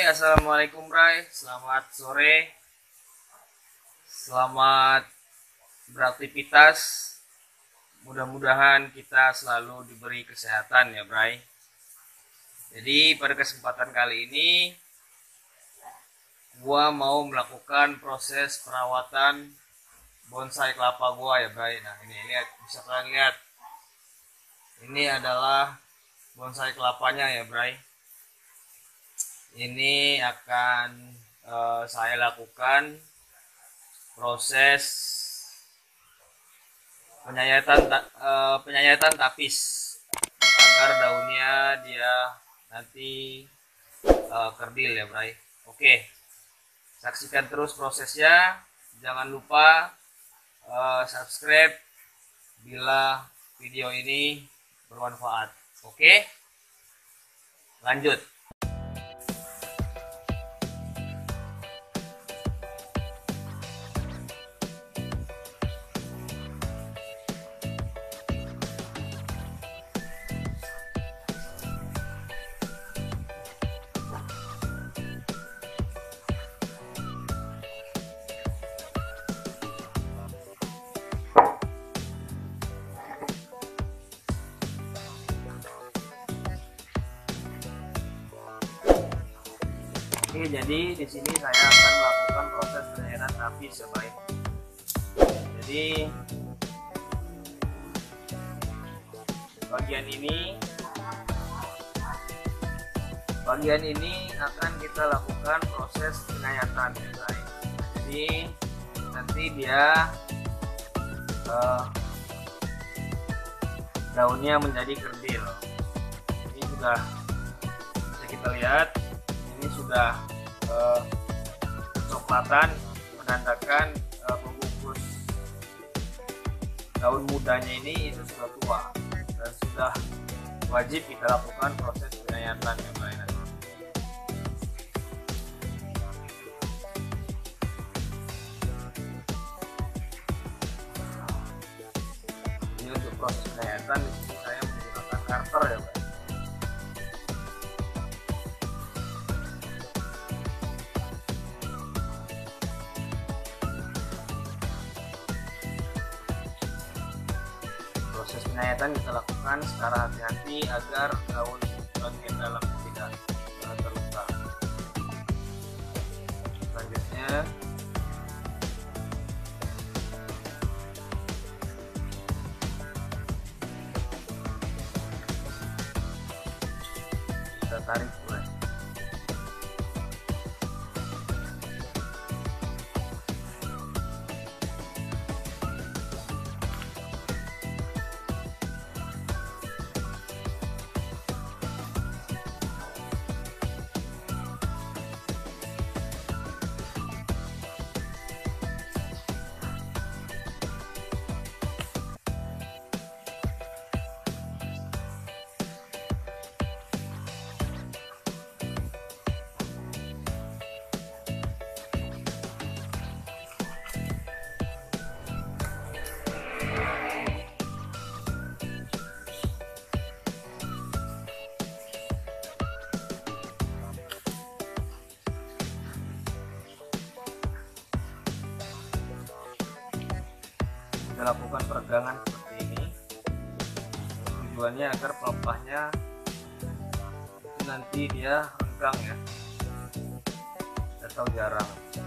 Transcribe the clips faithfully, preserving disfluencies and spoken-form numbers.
assalamualaikum Bray. Selamat sore. Selamat beraktivitas. Mudah-mudahan kita selalu diberi kesehatan ya Bray. Jadi pada kesempatan kali ini gua mau melakukan proses perawatan bonsai kelapa gua ya Bray. Nah ini lihat, bisa kalian lihat. Ini adalah bonsai kelapanya ya Bray. Ini akan uh, saya lakukan proses penyayatan uh, penyayatan tapis agar daunnya dia nanti uh, kerdil ya Bray. Oke, saksikan terus prosesnya. Jangan lupa uh, subscribe bila video ini bermanfaat. Oke, lanjut. Oke, jadi di sini saya akan melakukan proses penyayatan tapis ya Bray. Jadi bagian ini bagian ini akan kita lakukan proses penyayatan ya Bray. Jadi nanti dia uh, daunnya menjadi kerdil. Ini sudah bisa kita lihat. Ini sudah uh, kecoklatan, menandakan uh, pembungkus daun mudanya ini itu sudah tua dan sudah wajib kita lakukan proses penyayatan yang lain. Ini untuk proses penyayatan di sini saya menggunakan karter ya Pak. Proses penyayatan kita lakukan secara hati-hati agar daun bagian dalam tidak terluka. Selanjutnya kita tarik mulai. Kita lakukan peregangan seperti ini, tujuannya agar pelepahnya itu nanti dia renggang ya atau jarang.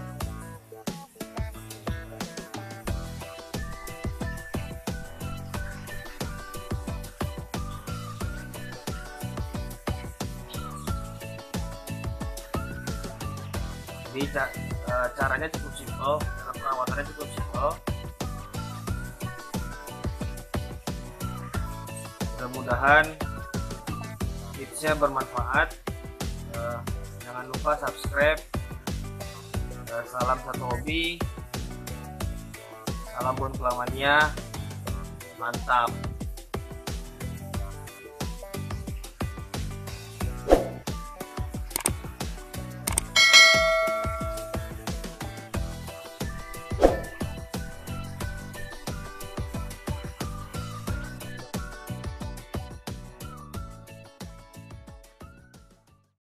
Jadi caranya cukup simpel, cara perawatannya cukup simpel. Mudah-mudahan tipsnya bermanfaat. Uh, jangan lupa subscribe. Uh, salam satu hobi, salam Bon Kelamania, mantap.